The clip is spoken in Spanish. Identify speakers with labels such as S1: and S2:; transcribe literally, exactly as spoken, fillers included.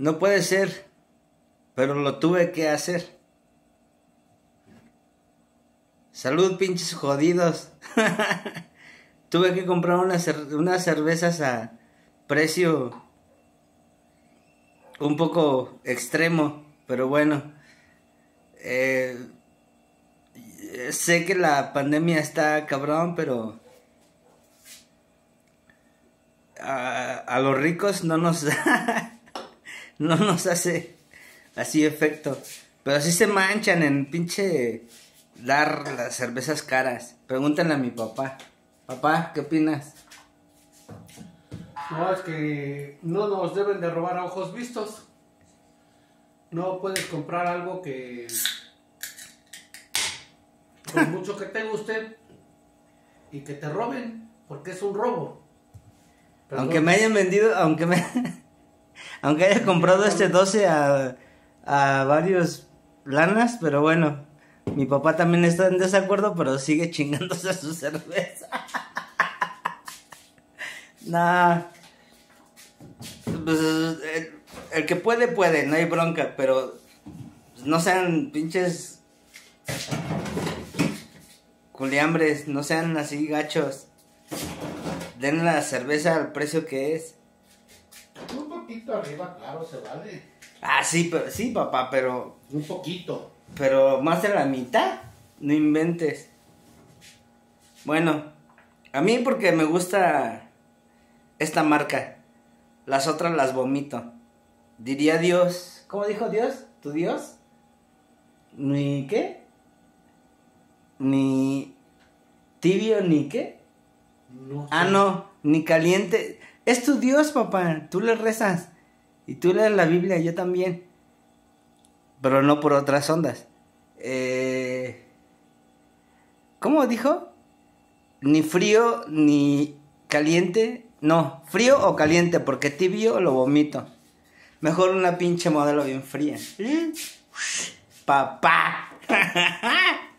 S1: No puede ser, pero lo tuve que hacer. Salud, pinches jodidos. Tuve que comprar unas, cer- unas cervezas a precio un poco extremo, pero bueno. Eh, sé que la pandemia está cabrón, pero a, a los ricos no nos no nos hace así efecto. Pero sí se manchan en pinche dar las cervezas caras. Pregúntenle a mi papá. Papá, ¿qué opinas?
S2: No, es que no nos deben de robar a ojos vistos. No puedes comprar algo que, por mucho que te guste, y que te roben, porque es un robo. Perdón.
S1: Aunque me hayan vendido, aunque me aunque haya comprado este doce a, a varios lanas, pero bueno, mi papá también está en desacuerdo, pero sigue chingándose su cerveza. Nah. Pues, el, el que puede, puede, no hay bronca, pero no sean pinches culiambres, no sean así gachos. Den la cerveza al precio que es.
S2: Un poquito arriba, claro, se vale.
S1: Ah, sí, pero, sí, papá, pero...
S2: Un poquito.
S1: Pero más de la mitad, no inventes. Bueno, a mí porque me gusta esta marca. Las otras las vomito. Diría Dios. ¿Cómo dijo Dios? ¿Tu Dios? ¿Ni qué? Ni tibio, ni qué.
S2: No sé.
S1: Ah, no, ni caliente. Es tu Dios, papá. Tú le rezas. Y tú lees la Biblia, yo también. Pero no por otras ondas. Eh... ¿Cómo dijo? Ni frío, ni caliente. No, frío o caliente, porque tibio lo vomito. Mejor una pinche modelo bien fría. Papá.